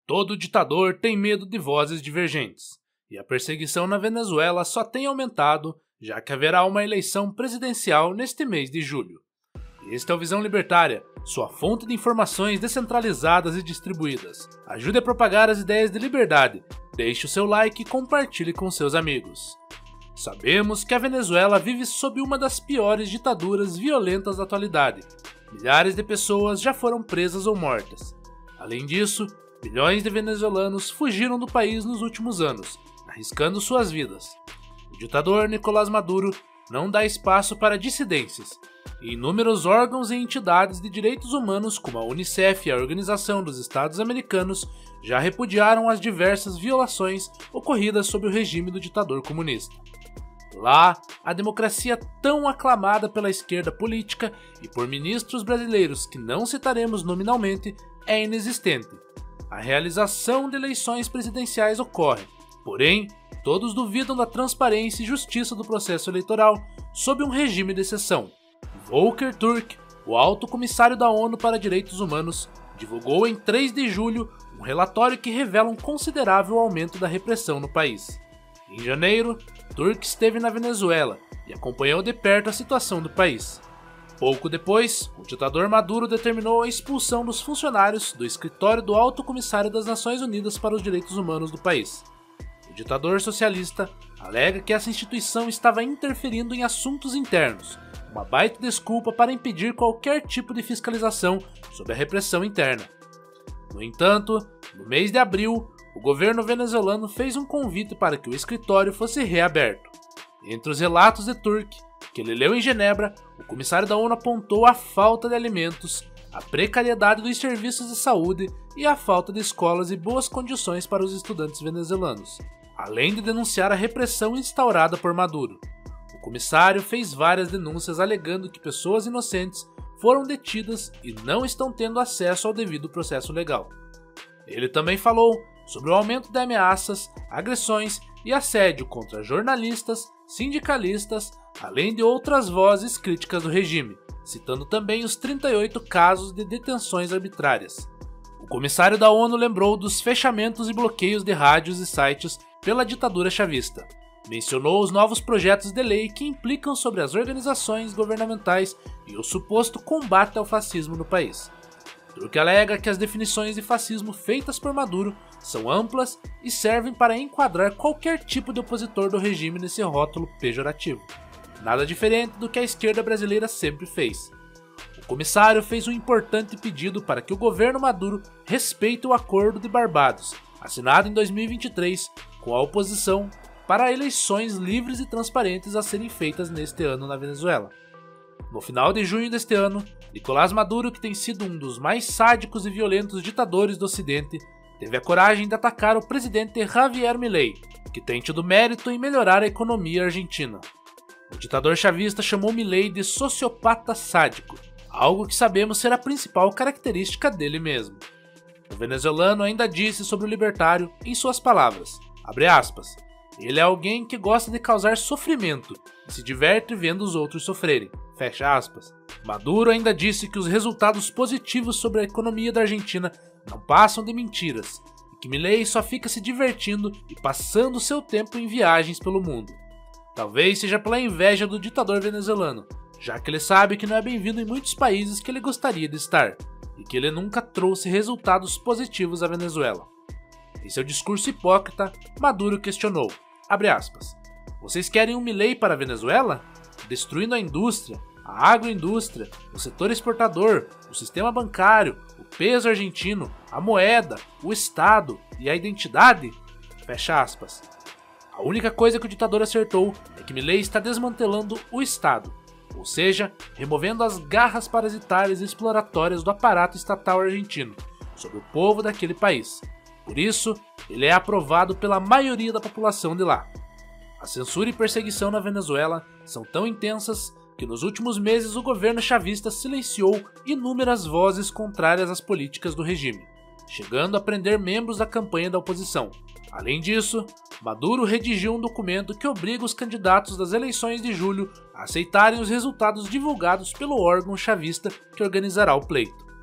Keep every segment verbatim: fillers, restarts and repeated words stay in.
Todo ditador tem medo de vozes divergentes, e a perseguição na Venezuela só tem aumentado, já que haverá uma eleição presidencial neste mês de julho. Este é o Visão Libertária, sua fonte de informações descentralizadas e distribuídas. Ajude a propagar as ideias de liberdade, deixe o seu like e compartilhe com seus amigos. Sabemos que a Venezuela vive sob uma das piores ditaduras violentas da atualidade. Milhares de pessoas já foram presas ou mortas. Além disso, milhões de venezuelanos fugiram do país nos últimos anos, arriscando suas vidas. O ditador Nicolás Maduro não dá espaço para dissidências, e inúmeros órgãos e entidades de direitos humanos como a Unicef e a Organização dos Estados Americanos já repudiaram as diversas violações ocorridas sob o regime do ditador comunista. Lá, a democracia tão aclamada pela esquerda política e por ministros brasileiros que não citaremos nominalmente é inexistente. A realização de eleições presidenciais ocorre, porém, todos duvidam da transparência e justiça do processo eleitoral sob um regime de exceção. Volker Turk, o alto comissário da ONU para Direitos Humanos, divulgou em três de julho um relatório que revela um considerável aumento da repressão no país. Em janeiro, Turk esteve na Venezuela e acompanhou de perto a situação do país. Pouco depois, o ditador Maduro determinou a expulsão dos funcionários do escritório do Alto Comissário das Nações Unidas para os Direitos Humanos do país. O ditador socialista alega que essa instituição estava interferindo em assuntos internos, uma baita desculpa para impedir qualquer tipo de fiscalização sobre a repressão interna. No entanto, no mês de abril, o governo venezuelano fez um convite para que o escritório fosse reaberto. Entre os relatos de Turk, que ele leu em Genebra, o comissário da ONU apontou a falta de alimentos, a precariedade dos serviços de saúde e a falta de escolas e boas condições para os estudantes venezuelanos, além de denunciar a repressão instaurada por Maduro. O comissário fez várias denúncias alegando que pessoas inocentes foram detidas e não estão tendo acesso ao devido processo legal. Ele também falou sobre o aumento de ameaças, agressões e assédio contra jornalistas, sindicalistas, além de outras vozes críticas do regime, citando também os trinta e oito casos de detenções arbitrárias. O comissário da ONU lembrou dos fechamentos e bloqueios de rádios e sites pela ditadura chavista. Mencionou os novos projetos de lei que implicam sobre as organizações governamentais e o suposto combate ao fascismo no país. Turk alega que as definições de fascismo feitas por Maduro são amplas e servem para enquadrar qualquer tipo de opositor do regime nesse rótulo pejorativo. Nada diferente do que a esquerda brasileira sempre fez. O comissário fez um importante pedido para que o governo Maduro respeite o Acordo de Barbados, assinado em dois mil e vinte e três com a oposição, para eleições livres e transparentes a serem feitas neste ano na Venezuela. No final de junho deste ano, Nicolás Maduro, que tem sido um dos mais sádicos e violentos ditadores do Ocidente, teve a coragem de atacar o presidente Javier Milei, que tem tido mérito em melhorar a economia argentina. O ditador chavista chamou Milei de sociopata sádico, algo que sabemos ser a principal característica dele mesmo. O venezuelano ainda disse sobre o libertário em suas palavras, abre aspas, ele é alguém que gosta de causar sofrimento e se diverte vendo os outros sofrerem. Fecha aspas. Maduro ainda disse que os resultados positivos sobre a economia da Argentina não passam de mentiras e que Milei só fica se divertindo e passando seu tempo em viagens pelo mundo. Talvez seja pela inveja do ditador venezuelano, já que ele sabe que não é bem-vindo em muitos países que ele gostaria de estar e que ele nunca trouxe resultados positivos à Venezuela. Em seu discurso hipócrita, Maduro questionou, abre aspas, vocês querem um Milei para a Venezuela? Destruindo a indústria, a agroindústria, o setor exportador, o sistema bancário, o peso argentino, a moeda, o Estado e a identidade? Fecha aspas. A única coisa que o ditador acertou é que Milei está desmantelando o Estado, ou seja, removendo as garras parasitárias e exploratórias do aparato estatal argentino sobre o povo daquele país. Por isso, ele é aprovado pela maioria da população de lá. A censura e perseguição na Venezuela são tão intensas que nos últimos meses o governo chavista silenciou inúmeras vozes contrárias às políticas do regime, chegando a prender membros da campanha da oposição. Além disso, Maduro redigiu um documento que obriga os candidatos das eleições de julho a aceitarem os resultados divulgados pelo órgão chavista que organizará o pleito.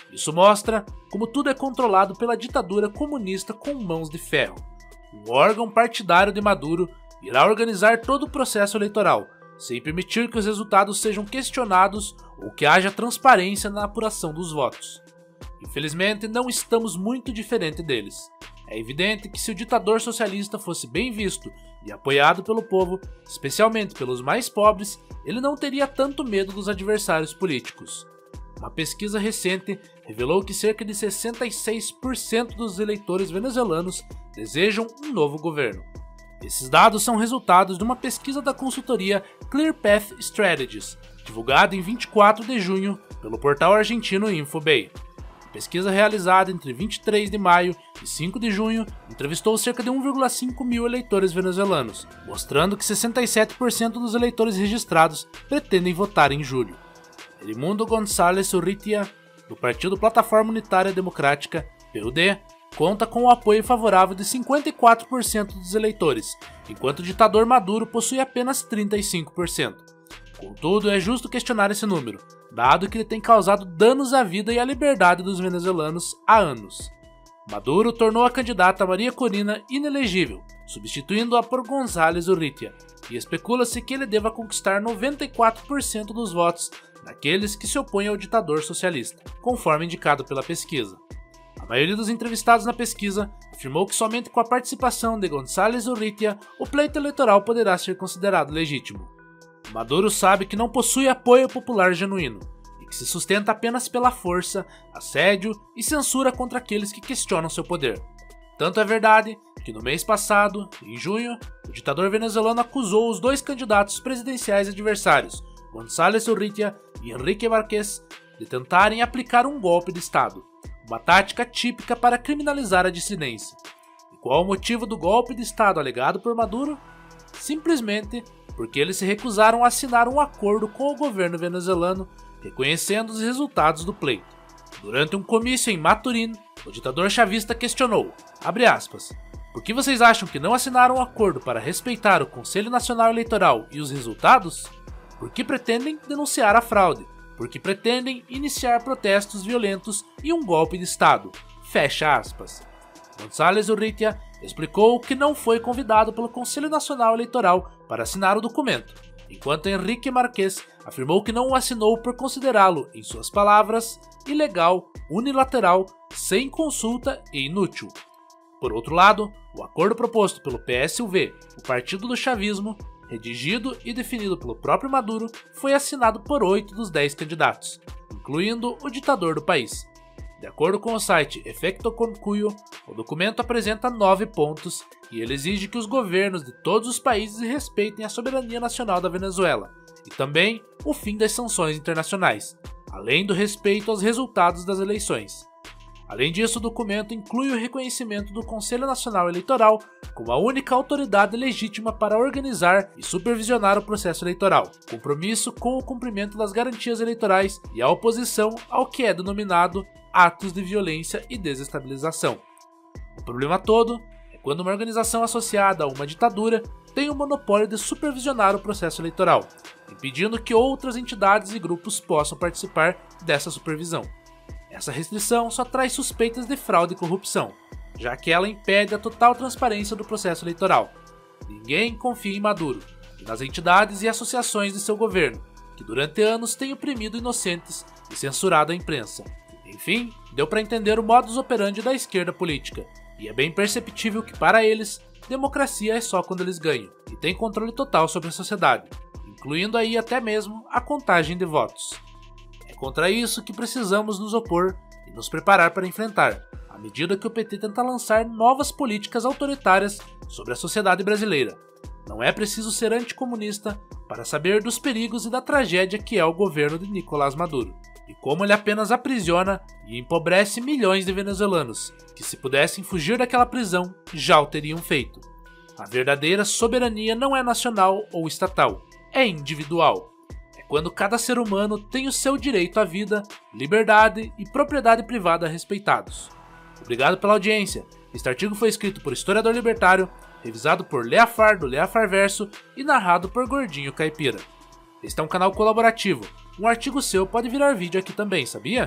Isso mostra como tudo é controlado pela ditadura comunista com mãos de ferro. Um órgão partidário de Maduro irá organizar todo o processo eleitoral, sem permitir que os resultados sejam questionados ou que haja transparência na apuração dos votos. Infelizmente, não estamos muito diferente deles. É evidente que se o ditador socialista fosse bem visto e apoiado pelo povo, especialmente pelos mais pobres, ele não teria tanto medo dos adversários políticos. Uma pesquisa recente revelou que cerca de sessenta e seis por cento dos eleitores venezuelanos desejam um novo governo. Esses dados são resultados de uma pesquisa da consultoria ClearPath Strategies, divulgada em vinte e quatro de junho pelo portal argentino Infobay. A pesquisa realizada entre vinte e três de maio e cinco de junho entrevistou cerca de um vírgula cinco mil eleitores venezuelanos, mostrando que sessenta e sete por cento dos eleitores registrados pretendem votar em julho. Edmundo González Urrutia, do Partido Plataforma Unitária Democrática, P U D, conta com o apoio favorável de cinquenta e quatro por cento dos eleitores, enquanto o ditador Maduro possui apenas trinta e cinco por cento. Contudo, é justo questionar esse número, dado que ele tem causado danos à vida e à liberdade dos venezuelanos há anos. Maduro tornou a candidata Maria Corina inelegível, substituindo-a por González Urrutia, e especula-se que ele deva conquistar noventa e quatro por cento dos votos daqueles que se opõem ao ditador socialista, conforme indicado pela pesquisa. A maioria dos entrevistados na pesquisa afirmou que somente com a participação de González Urrutia o pleito eleitoral poderá ser considerado legítimo. Maduro sabe que não possui apoio popular genuíno e que se sustenta apenas pela força, assédio e censura contra aqueles que questionam seu poder. Tanto é verdade que no mês passado, em junho, o ditador venezuelano acusou os dois candidatos presidenciais adversários, González Urrutia e Henrique Marqués, de tentarem aplicar um golpe de Estado, uma tática típica para criminalizar a dissidência. E qual o motivo do golpe de Estado alegado por Maduro? Simplesmente porque eles se recusaram a assinar um acordo com o governo venezuelano, reconhecendo os resultados do pleito. Durante um comício em Maturín, o ditador chavista questionou, abre aspas, por que vocês acham que não assinaram um acordo para respeitar o Conselho Nacional Eleitoral e os resultados? Por que pretendem denunciar a fraude? Por que pretendem iniciar protestos violentos e um golpe de Estado? Fecha aspas. González Urrutia explicou que não foi convidado pelo Conselho Nacional Eleitoral para assinar o documento, enquanto Henrique Marqués afirmou que não o assinou por considerá-lo, em suas palavras, ilegal, unilateral, sem consulta e inútil. Por outro lado, o acordo proposto pelo P S U V, o partido do chavismo, redigido e definido pelo próprio Maduro, foi assinado por oito dos dez candidatos, incluindo o ditador do país. De acordo com o site Efecto Concuyo, o documento apresenta nove pontos e ele exige que os governos de todos os países respeitem a soberania nacional da Venezuela e também o fim das sanções internacionais, além do respeito aos resultados das eleições. Além disso, o documento inclui o reconhecimento do Conselho Nacional Eleitoral como a única autoridade legítima para organizar e supervisionar o processo eleitoral, compromisso com o cumprimento das garantias eleitorais e a oposição ao que é denominado atos de violência e desestabilização. O problema todo é quando uma organização associada a uma ditadura tem o monopólio de supervisionar o processo eleitoral, impedindo que outras entidades e grupos possam participar dessa supervisão. Essa restrição só traz suspeitas de fraude e corrupção, já que ela impede a total transparência do processo eleitoral. Ninguém confia em Maduro e nas entidades e associações de seu governo, que durante anos têm oprimido inocentes e censurado a imprensa. Enfim, deu para entender o modus operandi da esquerda política, e é bem perceptível que para eles, democracia é só quando eles ganham, e têm controle total sobre a sociedade, incluindo aí até mesmo a contagem de votos. É contra isso que precisamos nos opor e nos preparar para enfrentar, à medida que o P T tenta lançar novas políticas autoritárias sobre a sociedade brasileira. Não é preciso ser anticomunista para saber dos perigos e da tragédia que é o governo de Nicolás Maduro, e como ele apenas aprisiona e empobrece milhões de venezuelanos, que se pudessem fugir daquela prisão, já o teriam feito. A verdadeira soberania não é nacional ou estatal, é individual. É quando cada ser humano tem o seu direito à vida, liberdade e propriedade privada respeitados. Obrigado pela audiência. Este artigo foi escrito por historiador libertário, revisado por Leafar do Leafar Verso e narrado por Gordinho Caipira. Este é um canal colaborativo. Um artigo seu pode virar vídeo aqui também, sabia?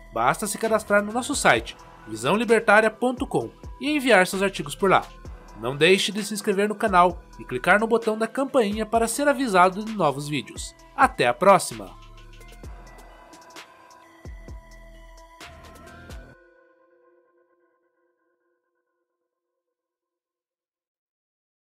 Basta se cadastrar no nosso site, visão libertaria ponto com, e enviar seus artigos por lá. Não deixe de se inscrever no canal e clicar no botão da campainha para ser avisado de novos vídeos. Até a próxima!